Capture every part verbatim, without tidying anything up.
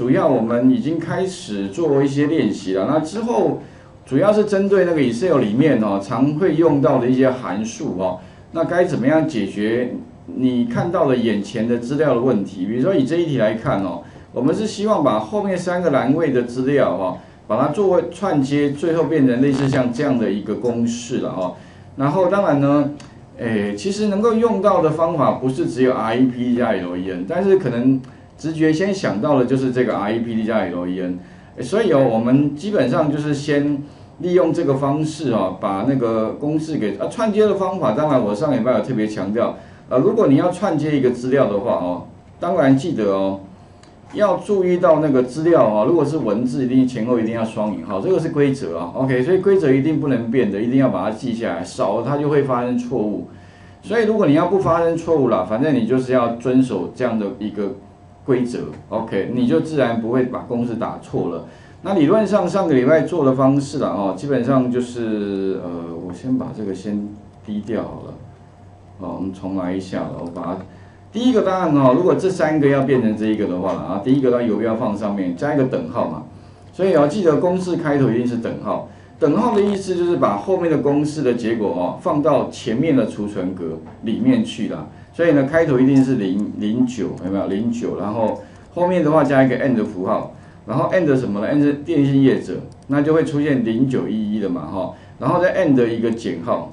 主要我们已经开始做一些练习了。那之后主要是针对那个 Excel 里面哦常会用到的一些函数哦，那该怎么样解决你看到的眼前的资料的问题？比如说以这一题来看哦，我们是希望把后面三个栏位的资料哦，把它作为串接，最后变成类似像这样的一个公式了哦。然后当然呢。诶，其实能够用到的方法不是只有 R E P D 加 L E N， 但是可能直觉先想到的就是这个 R E P D 加 L E N， 所以哦，我们基本上就是先利用这个方式哦，把那个公式给啊串接的方法。当然，我上礼拜有特别强调，呃，如果你要串接一个资料的话哦，当然记得哦，要注意到那个资料哦，如果是文字，一定前后一定要双引号，这个是规则啊。OK， 所以规则一定不能变的，一定要把它记下来，少了它就会发生错误。所以如果你要不发生错误啦，反正你就是要遵守这样的一个规则 ，OK， 你就自然不会把公式打错了。那理论上上个礼拜做的方式啦，哦，基本上就是呃，我先把这个先低调好了，哦，我们重来一下了，我把它。第一个当然哦，如果这三个要变成这一个的话啊，第一个它游标放上面加一个等号嘛，所以要记得公式开头一定是等号。等号的意思就是把后面的公式的结果哦放到前面的储存格里面去啦。所以呢，开头一定是零零九，有没有零九？然后后面的话加一个 and 符号，然后 and 什么呢 ？and 是电信业者，那就会出现零九一一的嘛哈，然后再 and 一个减号，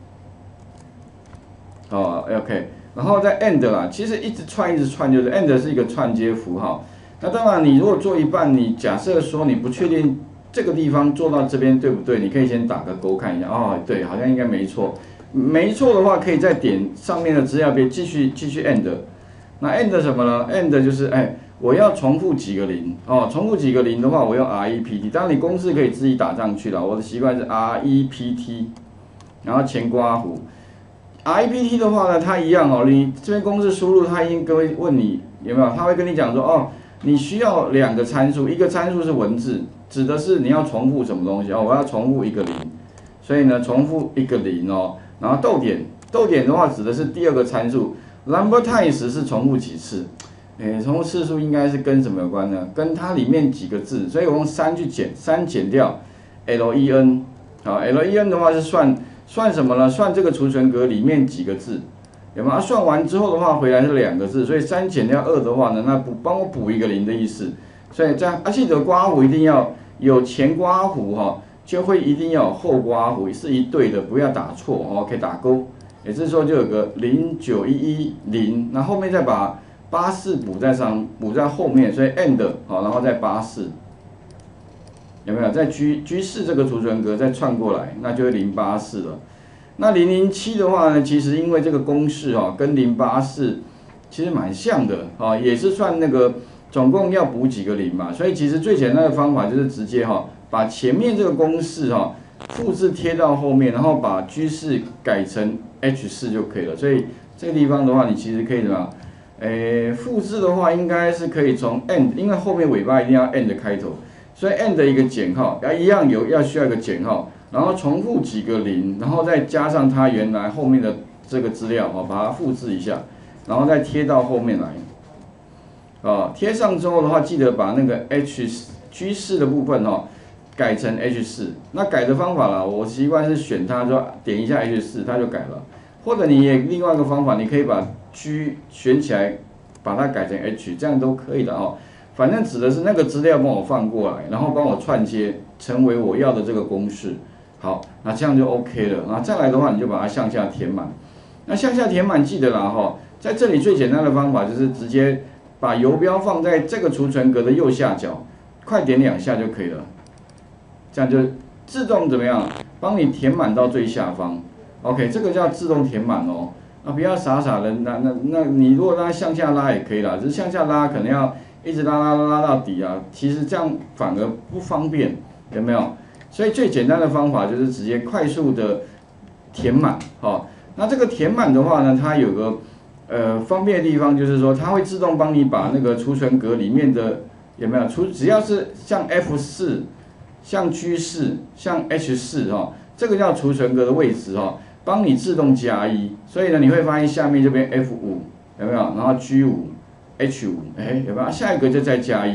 哦 ，OK。然后再 and 啦，其实一直串一直串就是 and 是一个串接符号。那当然，你如果做一半，你假设说你不确定这个地方做到这边对不对，你可以先打个勾看一下。哦，对，好像应该没错。没错的话，可以再点上面的资料别继续继续 and。那 and 什么呢 ？and 就是哎，我要重复几个零哦，重复几个零的话，我用 R E P T。当然你公式可以自己打上去了，我的习惯是 R E P T， 然后前括弧。R E P T 的话呢，它一样哦，你这边公式输入，它应该会问你有没有，它会跟你讲说哦，你需要两个参数，一个参数是文字，指的是你要重复什么东西哦，我要重复一个零，所以呢，重复一个零哦，然后逗点，逗点的话指的是第二个参数 ，number times 是重复几次，诶，重复次数应该是跟什么有关呢？跟它里面几个字，所以我用三去减，三减掉 L E N， 好 ，L E N 的话是算。算什么呢？算这个储存格里面几个字，有没有？啊、算完之后的话，回来是两个字，所以三减掉二的话呢，那补帮我补一个零的意思。所以这样，啊，记得刮弧一定要有前刮弧哈，就会一定要有后刮弧，是一对的，不要打错哦，可以打勾。也就是说，就有个零九一一零，那后面再把八四补在上，补在后面，所以 and 好，然后再八四。有没有在 G G 四这个储存格再串过来，那就会零八四了。那零零七的话呢，其实因为这个公式哈、哦、跟零八四其实蛮像的啊、哦，也是算那个总共要补几个零嘛，所以其实最简单的方法就是直接哈、哦、把前面这个公式哈、哦、复制贴到后面，然后把 G 四改成 H 四就可以了。所以这个地方的话，你其实可以怎么样？诶，复制的话应该是可以从 and， 因为后面尾巴一定要 and 开头。所以 and 一个减号，要一样有要需要一个减号，然后重复几个零，然后再加上它原来后面的这个资料哦，把它复制一下，然后再贴到后面来。啊，贴上之后的话，记得把那个 H G 四的部分哦改成 H 四。那改的方法啦，我习惯是选它，就点一下 H 四，它就改了。或者你也另外一个方法，你可以把 G 选起来，把它改成 H， 这样都可以的哦。反正指的是那个资料帮我放过来，然后帮我串接成为我要的这个公式。好，那这样就 OK 了。那再来的话，你就把它向下填满。那向下填满记得啦哈，在这里最简单的方法就是直接把游标放在这个储存格的右下角，快点两下就可以了。这样就自动怎么样，帮你填满到最下方。OK， 这个叫自动填满哦。那不要傻傻的，那那那你如果让它向下拉也可以啦，只是向下拉可能要。一直拉拉拉拉到底啊，其实这样反而不方便，有没有？所以最简单的方法就是直接快速的填满，哦。那这个填满的话呢，它有个呃方便的地方，就是说它会自动帮你把那个储存格里面的有没有储，只要是像 F 四、像 G 四、像 H 四哈，这个叫储存格的位置哈，帮你自动加一。所以呢，你会发现下面这边 F 五有没有？然后 G 五。H 五，哎，有没有？下一个就再加一，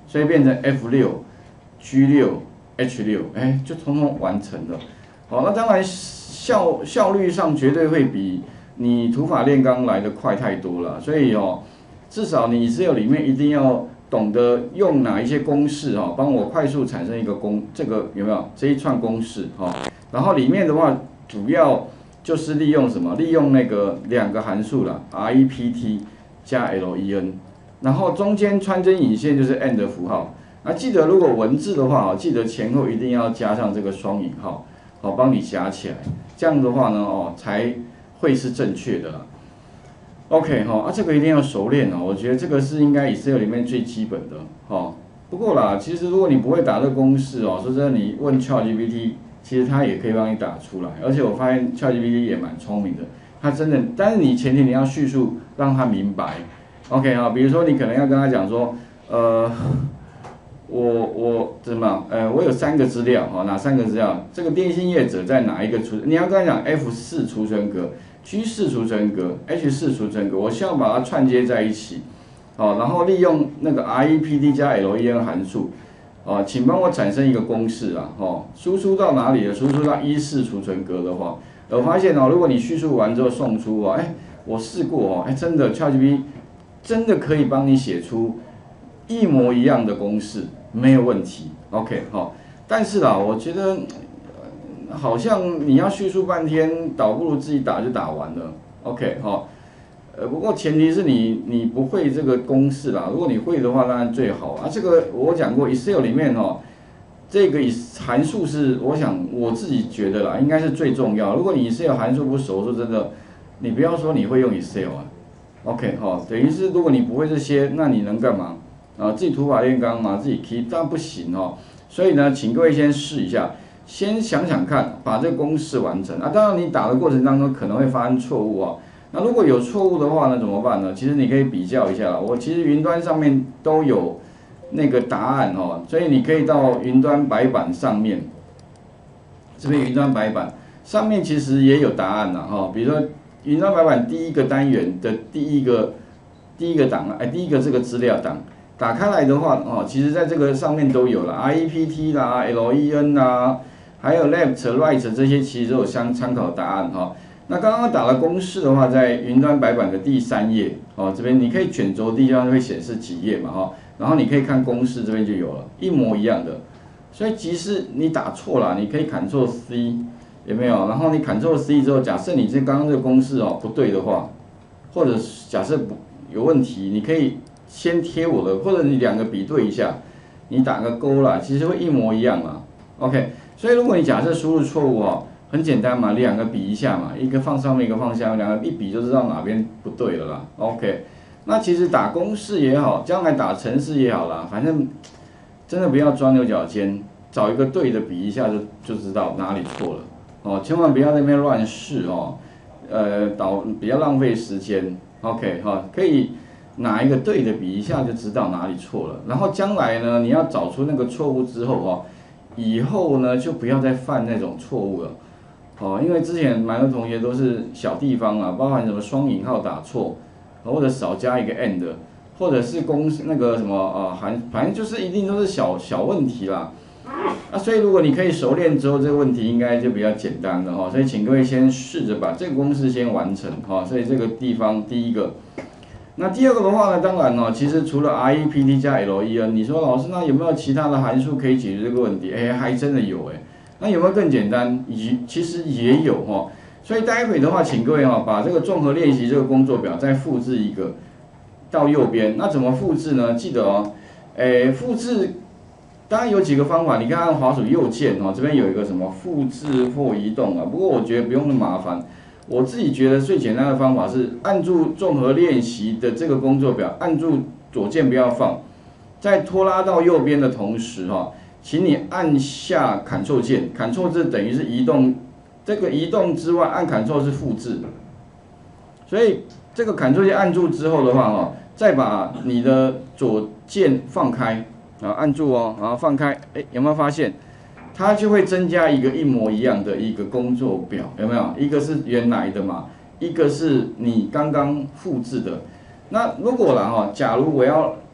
所以变成 F 六、G 六、H 六，哎，就通通完成了。好，那当然效效率上绝对会比你土法炼钢来的快太多了。所以哦，至少你 Excel 里面一定要懂得用哪一些公式哈，帮我快速产生一个公，这个有没有这一串公式哈？然后里面的话，主要就是利用什么？利用那个两个函数啦 R E P T 加 L E N， 然后中间穿针引线就是 and 符号。那记得如果文字的话，记得前后一定要加上这个双引号，好，帮你夹起来。这样的话呢，哦，才会是正确的啦。OK 哈，啊这个一定要熟练哦，我觉得这个是应该 Excel 里面最基本的哈。不过啦，其实如果你不会打这个公式哦，说真的，你问 ChatGPT， 其实它也可以帮你打出来。而且我发现 ChatGPT 也蛮聪明的，它真的，但是你前提你要叙述让他明白。OK 哈，比如说你可能要跟他讲说，呃，我我怎么呃，我有三个资料哈，哪三个资料？这个电信业者在哪一个储？你要跟他讲 F 四 储存格。G 四 储存格 ，H 四 储存格，我希望把它串接在一起，好，然后利用那个 R E P T 加 L E N 函数，哦，请帮我产生一个公式啊，哦，输出到哪里了？输出到一四储存格的话，我发现哦，如果你叙述完之后送出哦，哎，我试过哦，哎，真的 ChatGPT 真的可以帮你写出一模一样的公式，没有问题 ，OK 好，但是啦，我觉得。好像你要叙述半天，倒不如自己打就打完了 ，OK 哈，呃，不过前提是你你不会这个公式啦，如果你会的话，当然最好啊。这个我讲过 ，Excel 里面哦，这个函数是我想我自己觉得啦，应该是最重要。如果你 Excel 函数不熟，说真的，你不要说你会用 Excel 啊 ，OK 哈，等于是如果你不会这些，那你能干嘛？啊，自己土法炼钢嘛，自己 key， 但不行哦。所以呢，请各位先试一下。先想想看，把这个公式完成啊。当然，你打的过程当中可能会发生错误啊。那如果有错误的话呢，怎么办呢？其实你可以比较一下。我其实云端上面都有那个答案哦，所以你可以到云端白板上面，这边云端白板上面其实也有答案呐哈。比如说云端白板第一个单元的第一个第一个档案，哎，第一个这个资料档。打开来的话，哦，其实在这个上面都有了 ，R E P T 啦、L E N 啦，还有 left、right 这些其实都有相参考答案哈。那刚刚打了公式的话，在云端白板的第三页，哦，这边你可以卷轴地方会显示几页嘛哈，然后你可以看公式这边就有了，一模一样的。所以即使你打错了，你可以 Ctrl C， 有没有？然后你 Ctrl C 之后，假设你这刚刚这个公式哦不对的话，或者假设不有问题，你可以。先贴我的，或者你两个比对一下，你打个勾啦，其实会一模一样啦。OK， 所以如果你假设输入错误哦，很简单嘛，两个比一下嘛，一个放上面，一个放下面，两个一比就知道哪边不对了啦。OK， 那其实打公式也好，将来打程式也好啦，反正真的不要钻牛角尖，找一个对的比一下就就知道哪里错了哦，千万不要在那边乱试哦，呃，导比较浪费时间。OK 哈、哦，可以。哪一个对的比一下就知道哪里错了，然后将来呢，你要找出那个错误之后哦，以后呢就不要再犯那种错误了，哦，因为之前蛮多同学都是小地方啊，包含什么双引号打错，或者少加一个 and， 或者是公那个什么啊含，反正就是一定都是小小问题啦，啊，所以如果你可以熟练之后，这个问题应该就比较简单了哈，所以请各位先试着把这个公式先完成哈，所以这个地方第一个。那第二个的话呢，当然哦，其实除了 R E P T 加 L E N， 你说老师那有没有其他的函数可以解决这个问题？哎，还真的有哎。那有没有更简单？也其实也有哈。所以待会的话，请各位哈，把这个综合练习这个工作表再复制一个到右边。那怎么复制呢？记得哦，哎，复制当然有几个方法，你看按滑鼠右键哦，这边有一个什么复制或移动啊。不过我觉得不用那么麻烦。我自己觉得最简单的方法是按住综合练习的这个工作表，按住左键不要放，在拖拉到右边的同时哈，请你按下 Ctrl 键 ，Ctrl 字等于是移动，这个移动之外按 Ctrl 是复制，所以这个 Ctrl 键按住之后的话哈，再把你的左键放开，啊按住哦，然后放开，哎有没有发现？它就会增加一个一模一样的一个工作表，有没有？一个是原来的嘛，一个是你刚刚复制的。那如果啦哈，假如我要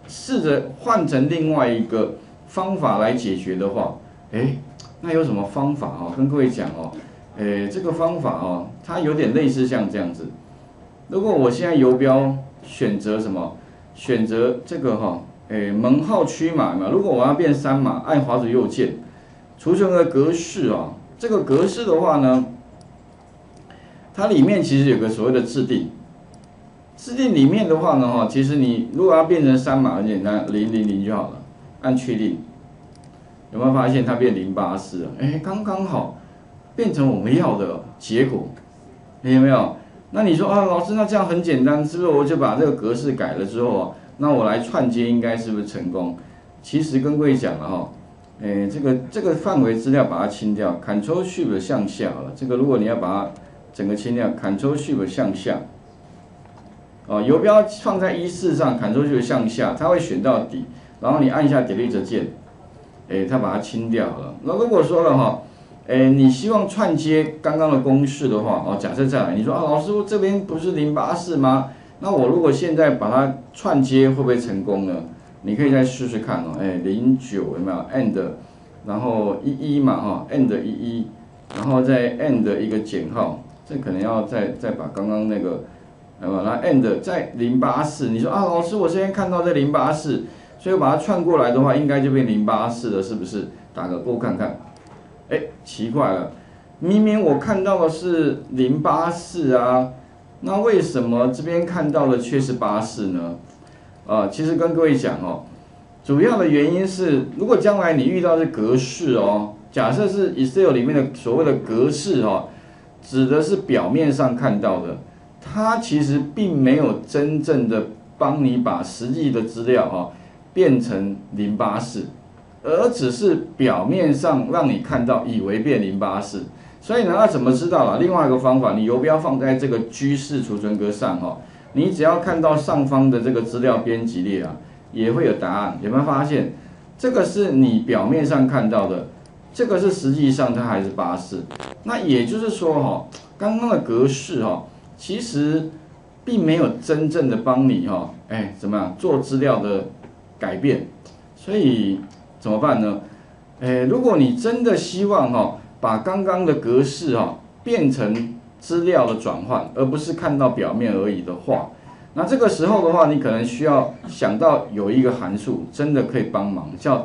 试着换成另外一个方法来解决的话，哎，那有什么方法哦？跟各位讲哦，哎，这个方法哦，它有点类似像这样子。如果我现在游标选择什么？选择这个哈、哦，哎，门号区码嘛。如果我要变三码，按滑鼠右键，储存的格式啊、哦，这个格式的话呢，它里面其实有个所谓的制定。制定里面的话呢，哈，其实你如果要变成三码，很简单，零零零就好了，按确定。有没有发现它变零八四了？哎，刚刚好，变成我们要的结果，有没有？那你说啊，老师，那这样很简单，是不是我就把这个格式改了之后啊，那我来串接应该是不是成功？其实跟各位讲了哈，哎，这个这个范围资料把它清掉 ，Ctrl Shift 向下了。这个如果你要把它整个清掉 ，Ctrl Shift 向下。哦，游标放在一四上 ，Ctrl Shift 向下，它会选到底，然后你按一下 Delete 键，哎，它把它清掉了。那如果说了哈，哎，你希望串接刚刚的公式的话，哦，假设再来，你说啊，老师这边不是零八四吗？那我如果现在把它串接，会不会成功呢？你可以再试试看哦，哎，零九有没有 ？And， 然后一一嘛哈 ，And 一一，然后再 And 一个减号，这可能要再再把刚刚那个。那么，然后 and 在零八四，你说啊，老师，我这边看到这零八四，所以我把它串过来的话，应该就变零八四了，是不是？打个勾看看。哎，奇怪了，明明我看到的是零八四啊，那为什么这边看到的却是八四呢？啊，其实跟各位讲哦，主要的原因是，如果将来你遇到的格式哦，假设是 Excel 里面的所谓的格式哦，指的是表面上看到的。它其实并没有真正的帮你把实际的资料哈变成零八四，而只是表面上让你看到以为变零八四。所以呢，那怎么知道了？另外一个方法，你游标放在这个居室储存格上哈，你只要看到上方的这个资料编辑列啊，也会有答案。有没有发现？这个是你表面上看到的，这个是实际上它还是八四。那也就是说哈，刚刚的格式哈。其实并没有真正的帮你哈，哎，怎么样做资料的改变？所以怎么办呢？哎，如果你真的希望哈，把刚刚的格式哈变成资料的转换，而不是看到表面而已的话，那这个时候的话，你可能需要想到有一个函数真的可以帮忙，叫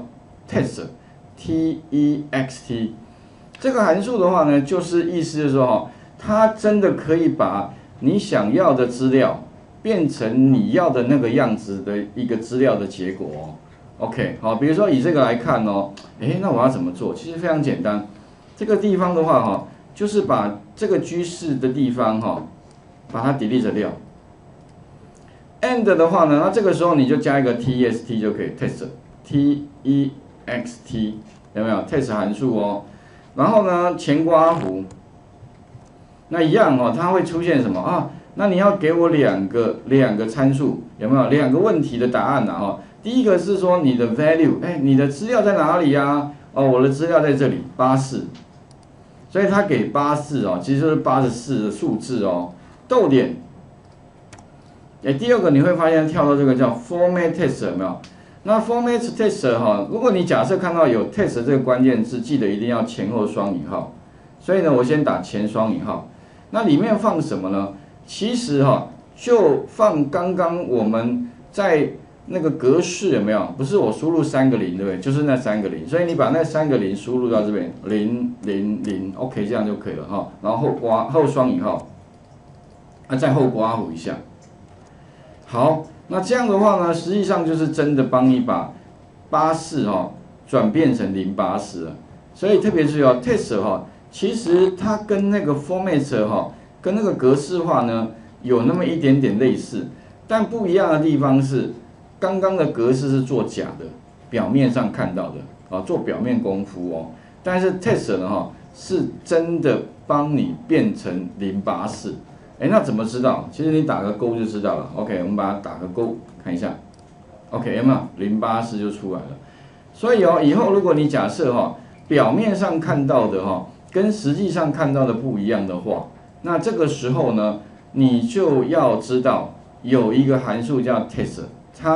text，T E X T。这个函数的话呢，就是意思是说哈，它真的可以把你想要的资料变成你要的那个样子的一个资料的结果哦。OK， 好，比如说以这个来看哦，诶，那我要怎么做？其实非常简单，这个地方的话哈，就是把这个居室的地方哈，把它 delete 掉。And 的话呢，那这个时候你就加一个 text 就可以 ，text T E X T 有没有 ？text 函数哦。然后呢，前刮弧。那一样哦，它会出现什么啊？那你要给我两个两个参数，有没有两个问题的答案呢？哈，第一个是说你的 value， 哎，你的资料在哪里呀？哦，我的资料在这里，八四，所以它给八四哦，其实就是八十四的数字哦。逗点，哎，第二个你会发现跳到这个叫 format text 有没有？那 format text 哈，如果你假设看到有 text 这个关键字，记得一定要前后双引号。所以呢，我先打前双引号。那里面放什么呢？其实哈、哦，就放刚刚我们在那个格式有没有？不是我输入三个零，对不对？就是那三个零。所以你把那三个零输入到这边，零零零 ，OK， 这样就可以了哈。然后后刮后双引号，啊，再后刮弧一下。好，那这样的话呢，实际上就是真的帮你把八四哈转变成零八四了。所以特别是要 test 哈。其实它跟那个 format 哈，跟那个格式化呢，有那么一点点类似，但不一样的地方是，刚刚的格式是做假的，表面上看到的啊，做表面功夫哦。但是 test 呢哈，是真的帮你变成零八四，哎，那怎么知道？其实你打个勾就知道了。OK， 我们把它打个勾，看一下。OK， 有没有零八四就出来了？所以哦，以后如果你假设哈，表面上看到的哈。跟实际上看到的不一样的话，那这个时候呢，你就要知道有一个函数叫 text， 它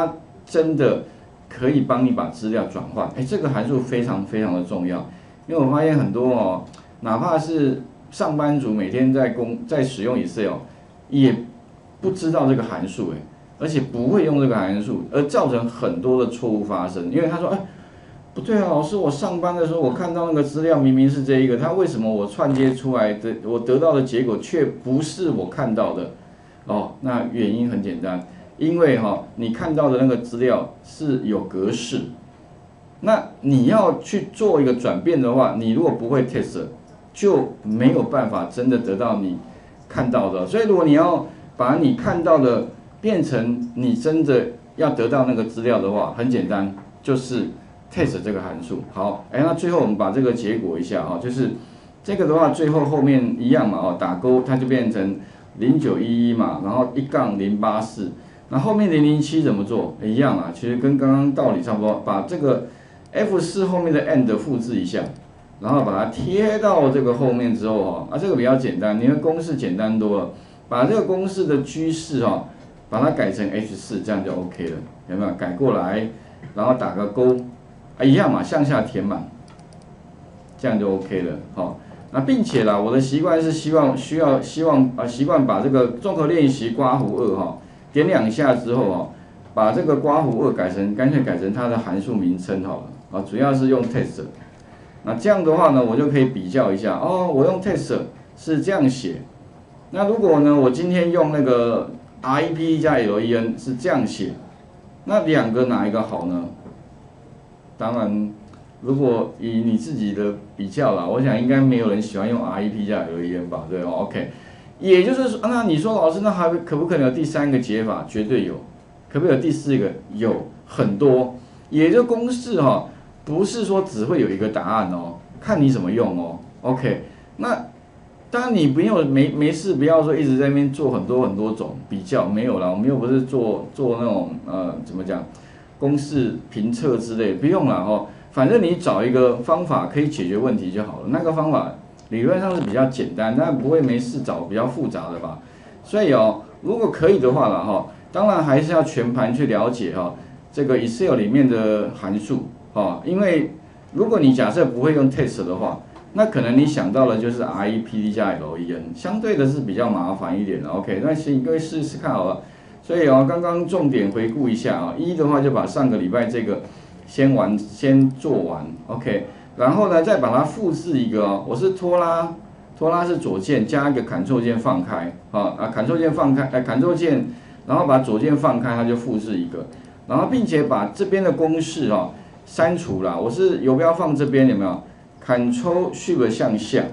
真的可以帮你把资料转换。哎，这个函数非常非常的重要，因为我发现很多哦，哪怕是上班族每天在工在使用 Excel， 也不知道这个函数，哎，而且不会用这个函数，而造成很多的错误发生。因为他说，哎，不对啊，老师，我上班的时候我看到那个资料明明是这一个，他为什么我串接出来的我得到的结果却不是我看到的？哦，那原因很简单，因为哈、哦，你看到的那个资料是有格式，那你要去做一个转变的话，你如果不会 test， 就没有办法真的得到你看到的。所以如果你要把你看到的变成你真的要得到那个资料的话，很简单，就是 test 这个函数。好，哎，那最后我们把这个结果一下哈，就是这个的话，最后后面一样嘛，哦，打勾它就变成零九一一嘛，然后一杠零八四，那后面零零七怎么做？一样啊，其实跟刚刚道理差不多，把这个 F 四 后面的 and 复制一下，然后把它贴到这个后面之后哈，啊，这个比较简单，你的公式简单多了，把这个公式的居式哈，把它改成 H 四， 这样就 OK 了，有没有？改过来，然后打个勾，啊，一样嘛，向下填满，这样就 OK 了，好。那并且啦，我的习惯是希望需要希望啊习惯把这个综合练习刮胡二哈，点两下之后哈，把这个刮胡二改成干脆改成它的函数名称好了啊，主要是用 test。那这样的话呢，我就可以比较一下哦，我用 test 是这样写，那如果呢我今天用那个 R E P 加 L E N 是这样写，那两个哪一个好呢？当然。如果以你自己的比较啦，我想应该没有人喜欢用 R E P 加 L E N 吧，对哦 ，OK。也就是说，那你说老师，那还可不可能有第三个解法？绝对有。可不可以有第四个？有很多。也就公式哈、哦，不是说只会有一个答案哦，看你怎么用哦。OK。那当然你不用没没事，不要说一直在那边做很多很多种比较，没有啦，我们又不是做做那种呃怎么讲公式评测之类，不用啦哦。反正你找一个方法可以解决问题就好了，那个方法理论上是比较简单，但不会没事找比较复杂的吧。所以哦，如果可以的话了哈，当然还是要全盘去了解哈这个 Excel 里面的函数哈，因为如果你假设不会用 test 的话，那可能你想到的就是 R E P D 加 L E N， 相对的是比较麻烦一点的。OK， 那请各位试试看好了。所以哦，刚刚重点回顾一下啊，一的话就把上个礼拜这个。先完，先做完 ，OK， 然后呢，再把它复制一个哦。我是拖拉，拖拉是左键加一个 Ctrl 键放开，啊啊 Ctrl 键放开，哎 Ctrl 键，然后把左键放开，它就复制一个，然后并且把这边的公式哦删除了。我是游标放这边有没有 ？Ctrl Shift 向下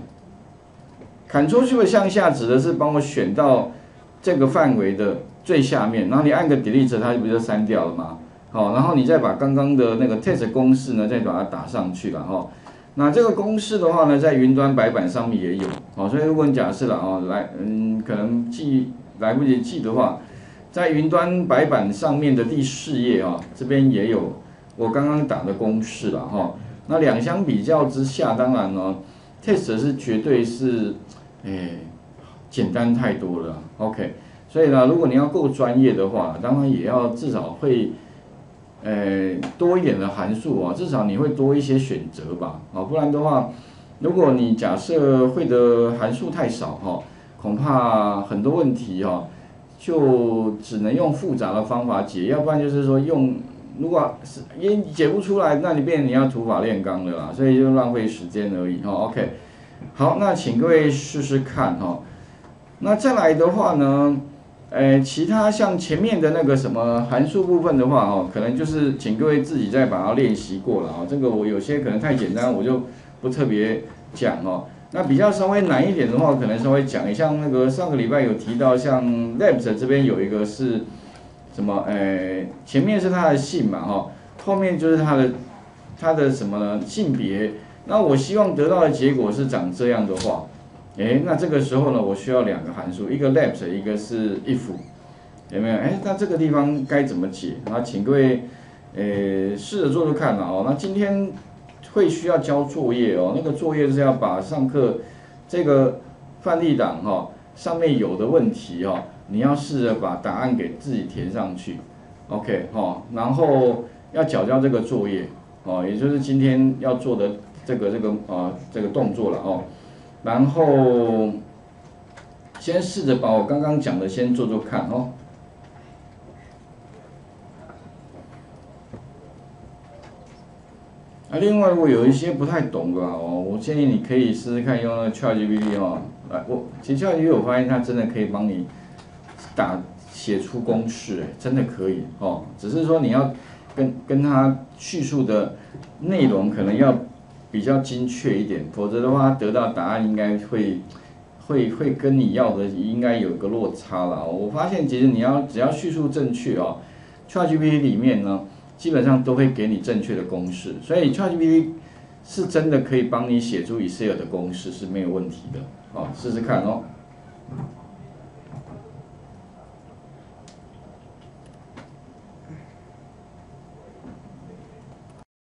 ，Ctrl Shift 向下指的是帮我选到这个范围的最下面，然后你按个 Delete， 它不就删掉了吗？好，然后你再把刚刚的那个 test 公式呢，再把它打上去了哈。那这个公式的话呢，在云端白板上面也有，好，所以如果你假设了哦，来，嗯，可能记来不及记的话，在云端白板上面的第四页啊，这边也有我刚刚打的公式了哈。那两相比较之下，当然呢 ，test 是绝对是，哎，简单太多了 ，OK。所以呢，如果你要够专业的话，当然也要至少会。呃，多一点的函数啊，至少你会多一些选择吧，啊，不然的话，如果你假设会的函数太少哈，恐怕很多问题哈，就只能用复杂的方法解，要不然就是说用，如果是因解不出来，那你变成你要土法炼钢了啦，所以就浪费时间而已哈。OK， 好，那请各位试试看哈。那再来的话呢？呃，其他像前面的那个什么函数部分的话哦，可能就是请各位自己再把它练习过了啊。这个我有些可能太简单，我就不特别讲哦。那比较稍微难一点的话，可能稍微讲一下。像那个上个礼拜有提到，像 Labs 这边有一个是什么？呃，前面是他的姓嘛哈，后面就是他的他的什么呢？性别。那我希望得到的结果是长这样的话。哎，那这个时候呢，我需要两个函数，一个 Labs， 一个是 if， 有没有？哎，那这个地方该怎么解？那请各位，呃，试着做做看哦。那今天会需要交作业哦，那个作业是要把上课这个范例档哈、哦、上面有的问题哈、哦，你要试着把答案给自己填上去。 OK 哦，然后要缴交这个作业哦，也就是今天要做的这个这个呃这个动作了哦，然后先试着把我刚刚讲的先做做看哦。啊，另外如果有一些不太懂的哦，我建议你可以试试看用那个 ChatGPT 哦，来我其实 ChatGPT 我发现它真的可以帮你打写出公式，哎，真的可以哦，只是说你要跟跟它叙述的内容可能要比较精确一点，否则的话得到答案应该会会会跟你要的应该有个落差啦。我发现其实你要只要叙述正确哦 ，ChatGPT 里面呢。基本上都会给你正确的公式，所以 ChatGPT 是真的可以帮你写出 Excel 的公式是没有问题的，好，试试看哦。